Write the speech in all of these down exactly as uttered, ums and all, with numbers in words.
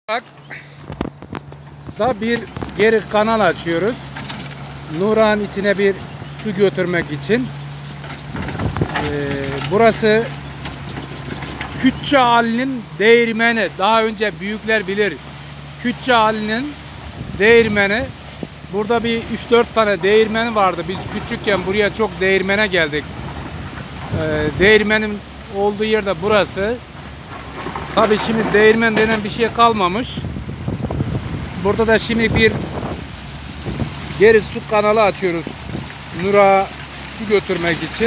Bak da bir geri kanal açıyoruz. Nurak'ın içine bir su götürmek için. Ee, burası Kütçe Ali'nin değirmeni. Daha önce büyükler bilir. Kütçe Ali'nin değirmeni. Burada bir üç dört tane değirmeni vardı. Biz küçükken buraya çok değirmene geldik. Ee, değirmenin olduğu yerde burası. Tabii şimdi değirmen denen bir şey kalmamış. Burada da şimdi bir geri su kanalı açıyoruz. Nurak'a su götürmek için.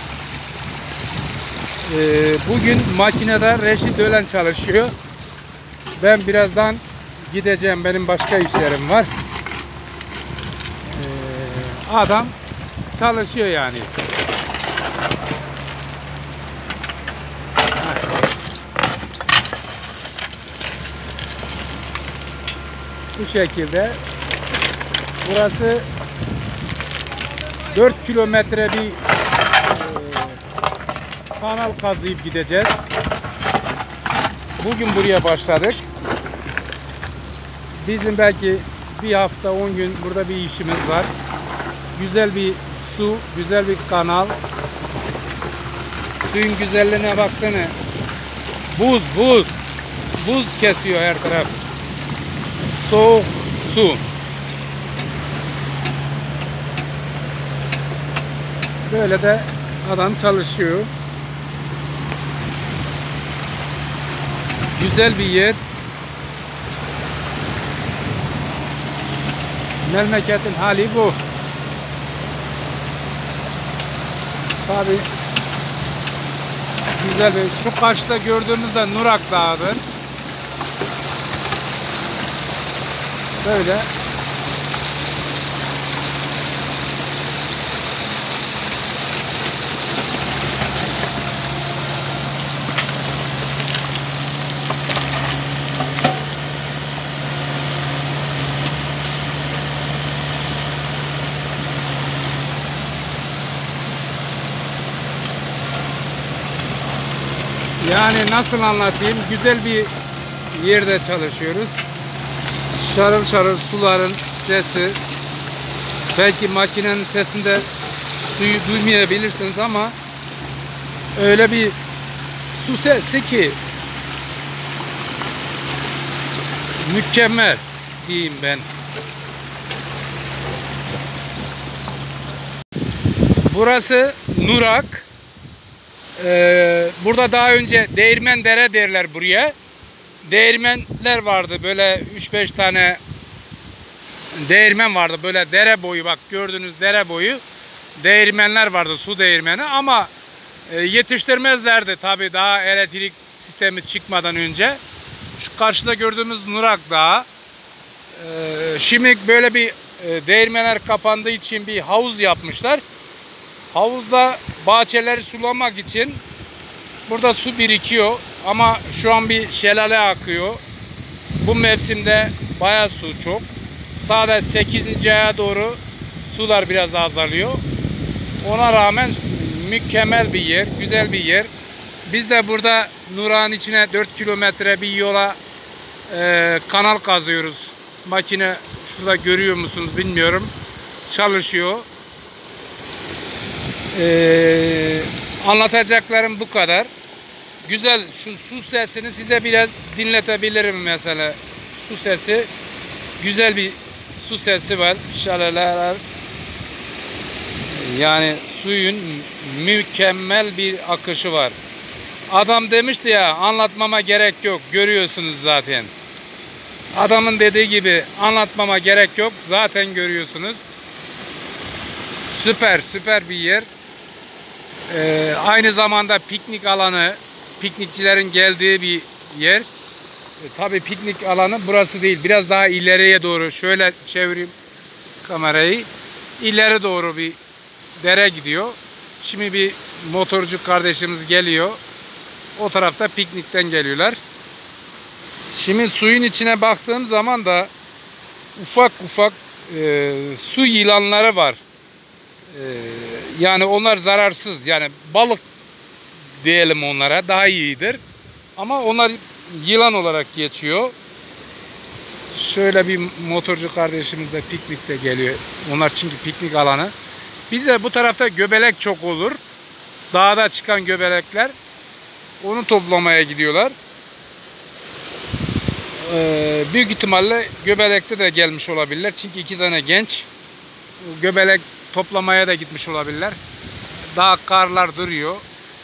Ee, bugün makinede Reşit Ölen çalışıyor. Ben birazdan gideceğim. Benim başka işlerim var. Ee, adam çalışıyor yani. Bu şekilde. Burası dört kilometre bir e, kanal kazıyıp gideceğiz. Bugün buraya başladık. Bizim belki bir hafta on gün burada bir işimiz var. Güzel bir su, güzel bir kanal. Suyun güzelliğine baksana. Buz, buz. Buz kesiyor her taraf. Soğuk su. Böyle de adam çalışıyor. Güzel bir yer. Memleketin hali bu. Tabii güzel bir, şu karşıda gördüğümüzde Nurak Dağı'dır. Böyle. Yani nasıl anlatayım? Güzel bir yerde çalışıyoruz. Şarıl şarıl suların sesi. Belki makinenin sesinde suyu duymayabilirsiniz ama öyle bir su sesi ki mükemmel diyeyim ben. Burası Nurak. Ee, burada daha önce Değirmen Dere derler buraya. Değirmenler vardı, böyle üç beş tane değirmen vardı, böyle dere boyu, bak gördüğünüz dere boyu değirmenler vardı, su değirmeni, ama e, yetiştirmezlerdi tabi daha elektrik sistemi çıkmadan önce. Şu karşıda gördüğümüz Nurak Dağı. E, şimdi böyle bir e, değirmenler kapandığı için bir havuz yapmışlar. Havuzda bahçeleri sulamak için burada su birikiyor ama şu an bir şelale akıyor. Bu mevsimde bayağı su çok. Sadece sekizinci aya doğru sular biraz azalıyor. Ona rağmen mükemmel bir yer, güzel bir yer. Biz de burada Nurak'ın içine dört kilometre bir yola e, kanal kazıyoruz. Makine şurada görüyor musunuz bilmiyorum. Çalışıyor. Ee, anlatacaklarım bu kadar. Güzel, şu su sesini size biraz dinletebilirim mesela. Su sesi, güzel bir su sesi var. Şelaleler. Yani suyun mükemmel bir akışı var. Adam demişti ya, anlatmama gerek yok, görüyorsunuz zaten. Adamın dediği gibi anlatmama gerek yok, zaten görüyorsunuz. Süper, süper bir yer. Ee, aynı zamanda piknik alanı, piknikçilerin geldiği bir yer. E, tabii piknik alanı burası değil. Biraz daha ileriye doğru, şöyle çevireyim kamerayı. İleri doğru bir dere gidiyor. Şimdi bir motorcu kardeşimiz geliyor. O tarafta piknikten geliyorlar. Şimdi suyun içine baktığım zaman da ufak ufak e, su yılanları var. E, yani onlar zararsız. Yani balık diyelim onlara, daha iyidir. Ama onlar yılan olarak geçiyor. Şöyle bir motorcu kardeşimiz de piknikte geliyor. Onlar çünkü piknik alanı. Bir de bu tarafta göbelek çok olur. Dağda çıkan göbelekler. Onu toplamaya gidiyorlar. Ee, büyük ihtimalle göbelekte de gelmiş olabilirler. Çünkü iki tane genç göbelek toplamaya da gitmiş olabilirler. Daha karlar duruyor.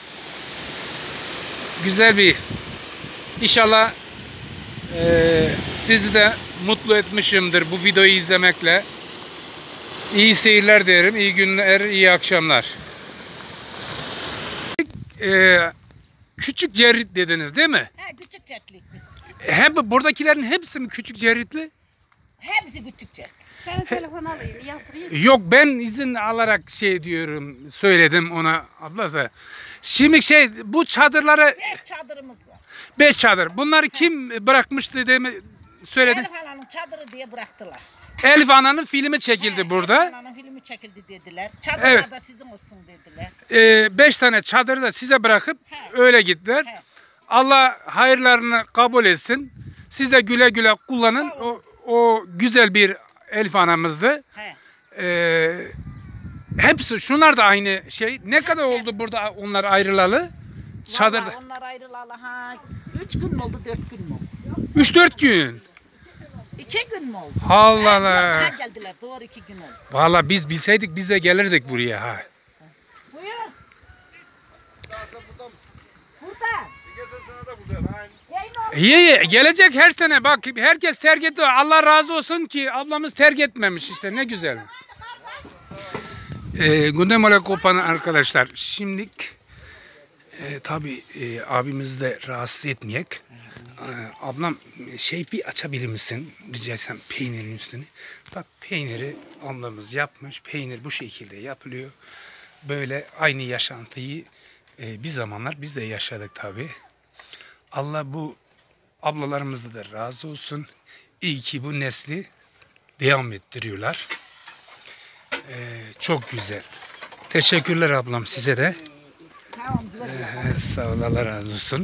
Güzel bir İnşallah e, sizi de mutlu etmişimdir bu videoyu izlemekle. İyi seyirler derim. İyi günler, iyi akşamlar. E, küçük cerit dediniz değil mi? He, küçük ceritlik biz. Hep buradakilerin hepsi mi küçük ceritli? Hepsi küçük cerit. Senin telefon alayım, yatırayım. Yok, ben izin alarak şey diyorum, söyledim ona ablası. Şimdi şey, bu çadırları Beş çadırımız var. beş çadır. Bunları kim bırakmıştı dediğimi söyledi. Elif Ana'nın çadırı diye bıraktılar. Elif Ana'nın filmi çekildi He, burada. Elif Ana'nın filmi çekildi dediler. Çadırlar Evet. da sizin olsun dediler. Ee, beş tane çadırı da size bırakıp He. öyle gittiler. He. Allah hayırlarını kabul etsin. Siz de güle güle kullanın. O, o güzel bir Elif Ana'mızdı. He. Ee, hepsi şunlar da aynı şey. Ne kadar oldu burada onlar ayrılalı? Çadırda. Vallahi onlar ayrılalı ha. Üç gün mü oldu, dört gün mü oldu? üç dört gün. İki gün mü oldu? Allah Ha, Allah. ha, geldiler, doğru iki gün oldu. Vallahi biz bilseydik biz de gelirdik buraya ha. Buyur. Burada. Geçen sene de buradayım. Aynı. Yayın oldu. İyi, gelecek her sene bak herkes terk etti. Allah razı olsun ki ablamız terk etmemiş işte ne güzel. Ee, Gundemole Kopan'ı arkadaşlar şimdilik e, tabi e, abimizi de rahatsız etmeyek. Ee, ablam şey bir açabilir misin rica etsem peynirin üstünü. Bak peyniri ablamız yapmış. Peynir bu şekilde yapılıyor. Böyle aynı yaşantıyı e, bir zamanlar biz de yaşadık tabi. Allah bu ablalarımızda da razı olsun. İyi ki bu nesli devam ettiriyorlar. Ee, çok güzel. Teşekkürler ablam size de. Tamam, güle güle. Ee, sağ ol, Allah razı olsun.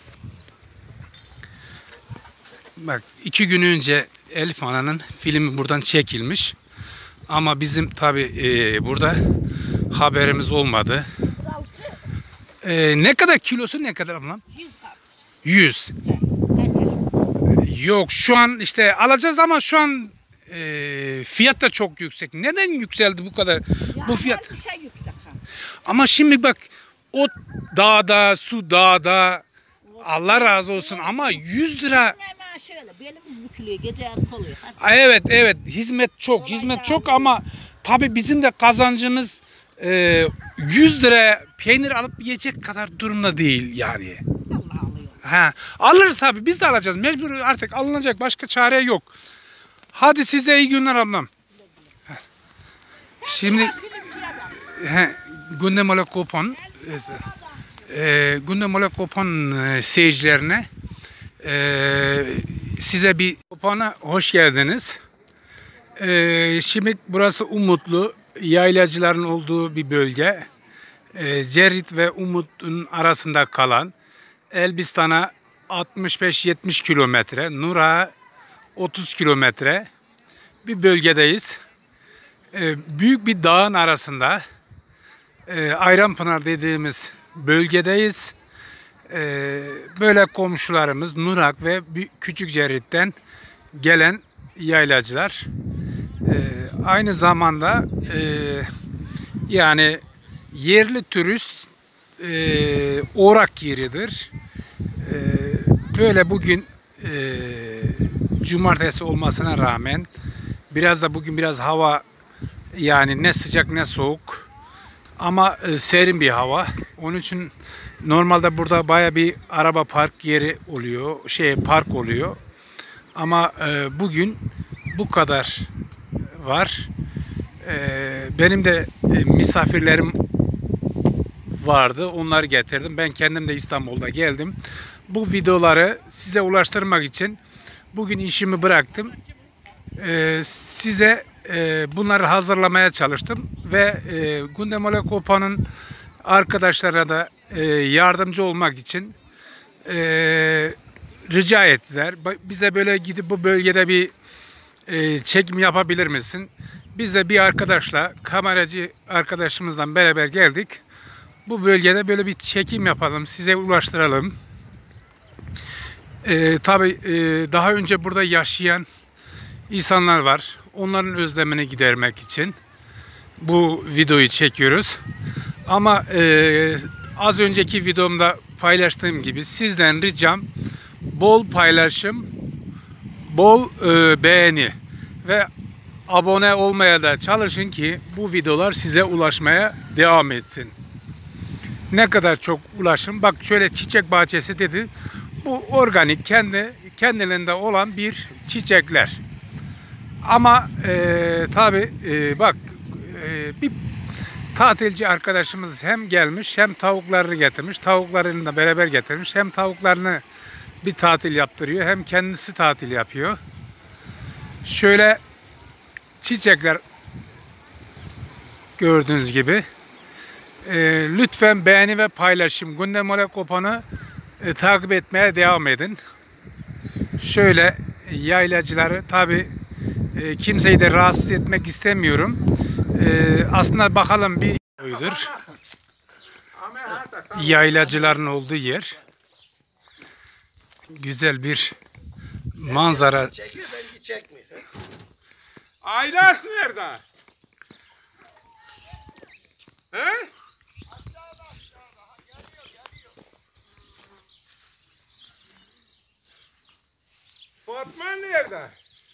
Bak iki gün önce Elif Ana'nın filmi buradan çekilmiş. Ama bizim tabi e, burada haberimiz olmadı. Kralcı. Ee, ne kadar kilosu ne kadar ablam? Yüz kalmış. yüz. Herkes. Yok şu an işte alacağız ama şu an e, fiyat da çok yüksek. Neden yükseldi bu kadar Ya bu fiyat? her bir şey yüksek ha. Ama şimdi bak o dağda, su dağda Allah razı olsun ama yüz lira. Hemen şöyle belimiz bükülüyor, gece yarısı oluyor. Hadi. Ay, evet evet hizmet çok hizmet çok ama tabii bizim de kazancımız e, yüz lira peynir alıp yiyecek kadar durumda değil yani. Allah alıyor. Ha, alırız tabii biz de alacağız mecbur artık alınacak başka çare yok. Hadi size iyi günler ablam. Şimdi he, Gundemole Kopan e, Gundemole Kopan e, seyircilerine e, size bir Kopan'a hoş geldiniz. E, şimdi burası Umutlu yaylacıların olduğu bir bölge. E, Cerit ve Umut'un arasında kalan Elbistan'a altmış beş yetmiş kilometre, Nurak'a otuz kilometre bir bölgedeyiz. Ee, büyük bir dağın arasında e, Ayranpınar dediğimiz bölgedeyiz. Ee, böyle komşularımız Nurak ve Küçük Cerit'ten gelen yaylacılar. Ee, aynı zamanda e, yani yerli turist e, uğrak yeridir. E, böyle bugün e, cumartesi olmasına rağmen biraz da bugün biraz hava yani ne sıcak ne soğuk ama e, serin bir hava. Onun için normalde burada baya bir araba park yeri oluyor, şey park oluyor. Ama e, bugün bu kadar var. E, benim de e, misafirlerim vardı. Onları getirdim. Ben kendim de İstanbul'da geldim. Bu videoları size ulaştırmak için bugün işimi bıraktım. Ee, size e, bunları hazırlamaya çalıştım ve e, Gundemole Kopan'ın arkadaşlara da e, yardımcı olmak için e, rica ettiler. Ba- Bize böyle gidip bu bölgede bir e, çekim yapabilir misin? Biz de bir arkadaşla, kameracı arkadaşımızla beraber geldik. Bu bölgede böyle bir çekim yapalım, size ulaştıralım. E, tabii e, daha önce burada yaşayan insanlar var. Onların özlemini gidermek için bu videoyu çekiyoruz. Ama e, az önceki videomda paylaştığım gibi sizden ricam bol paylaşım, bol e, beğeni ve abone olmaya da çalışın ki bu videolar size ulaşmaya devam etsin. Ne kadar çok ulaşın. Bak şöyle çiçek bahçesi dedi. Bu organik, kendi kendilerinde olan bir çiçekler. Ama e, tabi e, bak e, bir tatilci arkadaşımız hem gelmiş hem tavuklarını getirmiş. Tavuklarını da beraber getirmiş. Hem tavuklarını bir tatil yaptırıyor hem kendisi tatil yapıyor. Şöyle çiçekler gördüğünüz gibi. E, lütfen beğeni ve paylaşım. Gündem Kopan'ı e, takip etmeye devam edin. Şöyle yaylacıları tabi e, kimseyi de rahatsız etmek istemiyorum. E, aslında bakalım bir oydur. Yaylacıların olduğu yer. Güzel bir manzara. Aylas nerede? He? Fatma nerede?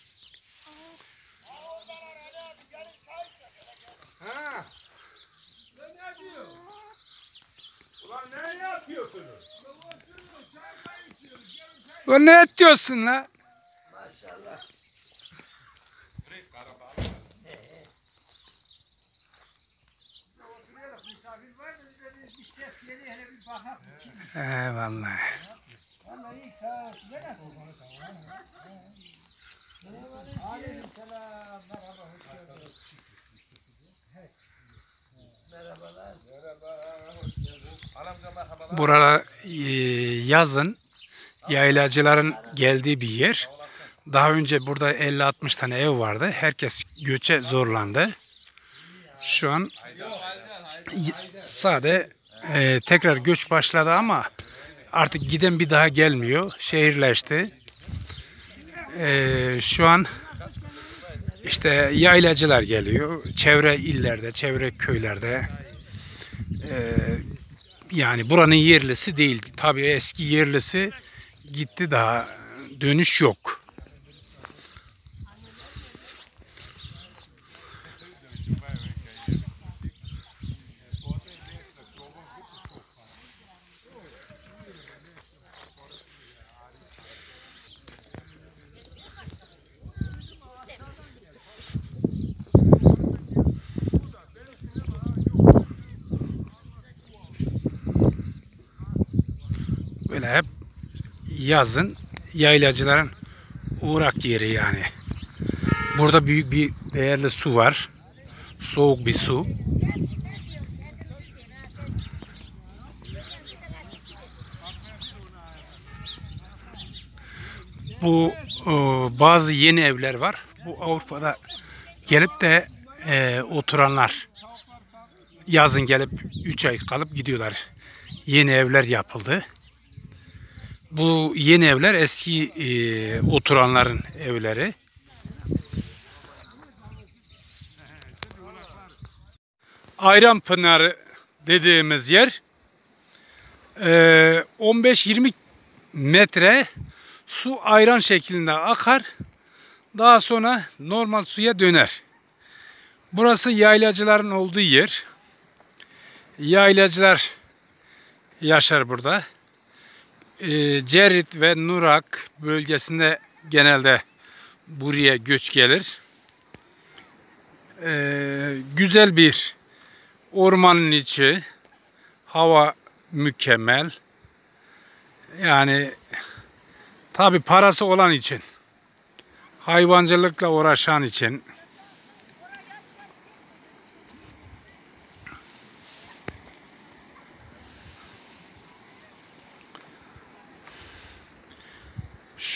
Ha? Ne diyor? Ulan ne yapıyorsunuz? O ne diyorsun la? He vallahi. Burada e, yazın yaylacıların geldiği bir yer. Daha önce burada elli altmış tane ev vardı. Herkes göçe zorlandı. Şu an sade e, tekrar göç başladı ama artık giden bir daha gelmiyor. Şehirleşti. E, şu an işte yaylacılar geliyor. Çevre illerde, çevre köylerde. E, yani buranın yerlisi değil. Tabii eski yerlisi gitti, daha dönüş yok. Böyle hep yazın yaylacıların uğrak yeri yani. Burada büyük bir değerli su var. Soğuk bir su. Bu e, bazı yeni evler var. Bu Avrupa'da gelip de e, oturanlar yazın gelip üç ay kalıp gidiyorlar. Yeni evler yapıldı. Bu yeni evler eski e, oturanların evleri. Ayranpınarı dediğimiz yer e, on beş yirmi metre su ayran şeklinde akar. Daha sonra normal suya döner. Burası yaylacıların olduğu yer. Yaylacılar yaşar burada. E, Cerit ve Nurak bölgesinde genelde buraya göç gelir. E, güzel bir ormanın içi, hava mükemmel. Yani tabi parası olan için, hayvancılıkla uğraşan için,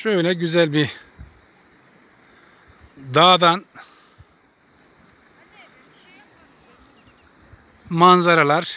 Şöyle güzel bir dağdan manzaralar.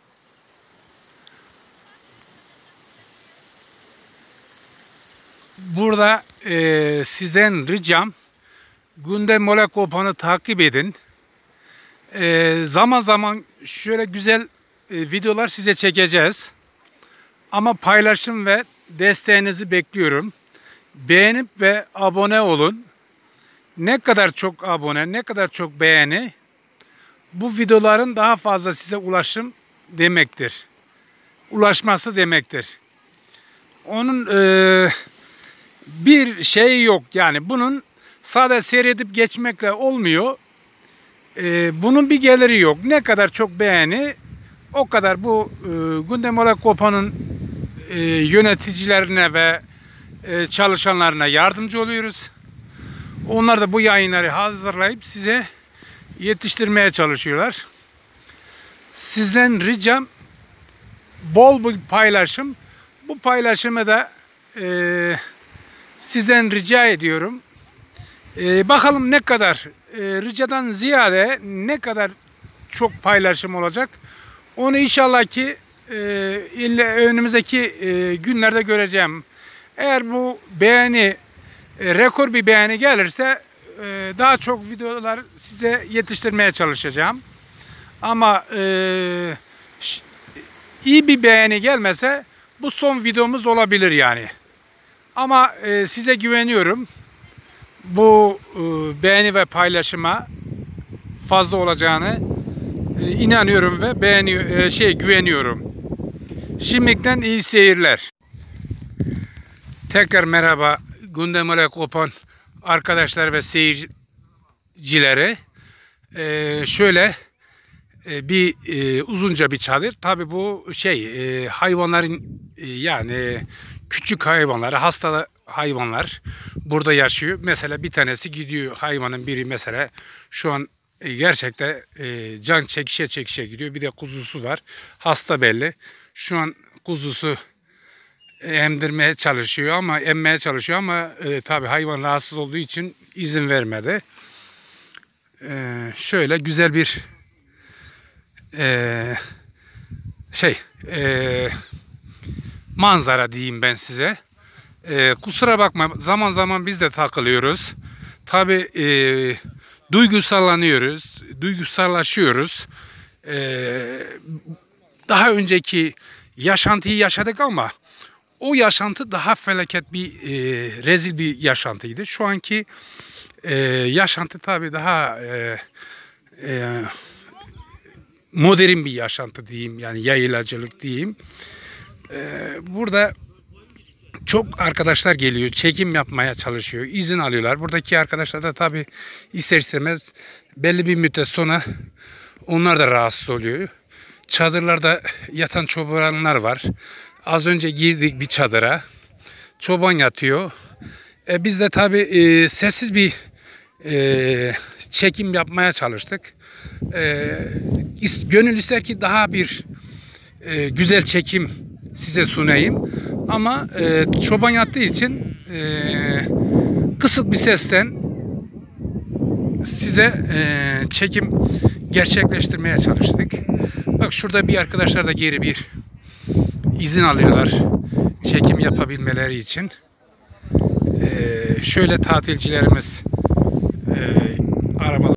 Burada e, sizden ricam Günde Molekopan'ı takip edin. E, zaman zaman şöyle güzel e, videolar size çekeceğiz. Ama paylaşım ve desteğinizi bekliyorum. Beğenip ve abone olun. Ne kadar çok abone, ne kadar çok beğeni bu videoların daha fazla size ulaşım demektir. Ulaşması demektir. Onun e, bir şey yok yani bunun sadece seyredip geçmekle olmuyor. E, bunun bir geliri yok. Ne kadar çok beğeni o kadar bu e, Günde Molekopan'ın e, yöneticilerine ve e, çalışanlarına yardımcı oluyoruz. Onlar da bu yayınları hazırlayıp size yetiştirmeye çalışıyorlar. Sizden ricam bol bir paylaşım. Bu paylaşımı da e, sizden rica ediyorum. E, bakalım ne kadar e, ricadan ziyade ne kadar çok paylaşım olacak. Onu inşallah ki e, önümüzdeki e, günlerde göreceğim. Eğer bu beğeni e, rekor bir beğeni gelirse e, daha çok videolar size yetiştirmeye çalışacağım. Ama e, iyi bir beğeni gelmese bu son videomuz olabilir yani. Ama e, size güveniyorum. Bu e, beğeni ve paylaşıma fazla olacağını e, inanıyorum ve beğeni e, şey güveniyorum. Şimdiden iyi seyirler. Tekrar merhaba Günde Molekopan arkadaşlar ve seyircileri. E, şöyle e, bir e, uzunca bir çadır. Tabi bu şey e, hayvanların e, yani küçük hayvanlar, hasta hayvanlar burada yaşıyor. Mesela bir tanesi gidiyor, hayvanın biri mesela şu an e, gerçekten e, can çekişe çekişe gidiyor. Bir de kuzusu var. Hasta belli. Şu an kuzusu emdirmeye çalışıyor ama emmeye çalışıyor ama e, tabii hayvan rahatsız olduğu için izin vermedi. E, şöyle güzel bir e, şey e, manzara diyeyim ben size. E, kusura bakma zaman zaman biz de takılıyoruz. Tabii e, duygusallanıyoruz, duygusallaşıyoruz. E, daha önceki yaşantıyı yaşadık ama o yaşantı daha felaket bir e, rezil bir yaşantıydı. Şu anki e, yaşantı tabii daha e, e, modern bir yaşantı diyeyim. Yani yayılacılık diyeyim. E, burada çok arkadaşlar geliyor. Çekim yapmaya çalışıyor. İzin alıyorlar. Buradaki arkadaşlar da tabii ister istemez belli bir müddet sonra onlar da rahatsız oluyor. Çadırlarda yatan çobanlar var. Az önce girdik bir çadıra. Çoban yatıyor. E biz de tabii e, sessiz bir e, çekim yapmaya çalıştık. E, is, gönül ister ki daha bir e, güzel çekim size sunayım. Ama e, çoban yattığı için e, kısık bir sesten size e, çekim gerçekleştirmeye çalıştık. Bak şurada bir arkadaşlar da geri bir izin alıyorlar çekim yapabilmeleri için. Ee, şöyle tatilcilerimiz e,